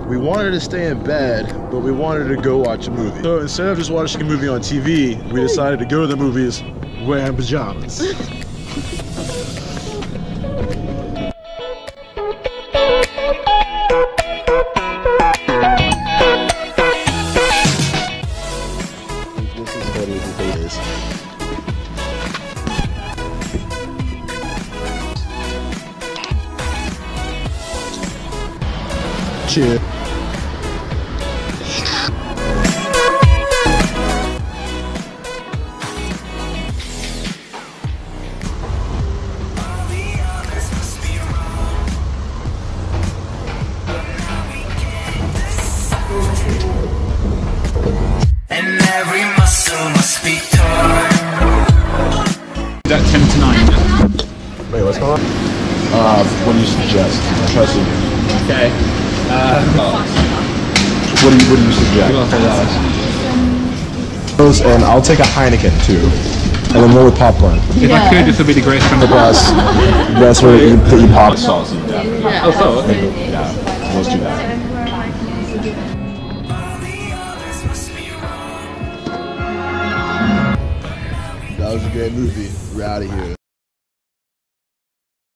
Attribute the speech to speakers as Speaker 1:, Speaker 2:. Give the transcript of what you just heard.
Speaker 1: We wanted to stay in bed, but we wanted to go watch a movie. So instead of just watching a movie on TV, we decided to go to the movies wearing pajamas. This is funny as it is. Cheers.
Speaker 2: And every muscle must be torn.
Speaker 3: That 10 to 9.
Speaker 1: Wait, what's going on? What do you suggest? Trust me.
Speaker 3: Okay.
Speaker 1: What do you suggest? Those, and I'll take a Heineken too, and then more with popcorn.
Speaker 3: If I could, this would be the greatest friend of
Speaker 1: Yes, that's where you eat pop sauce.
Speaker 3: Oh, so okay.
Speaker 1: Yeah, let's do that. That was a great movie. We're out of here.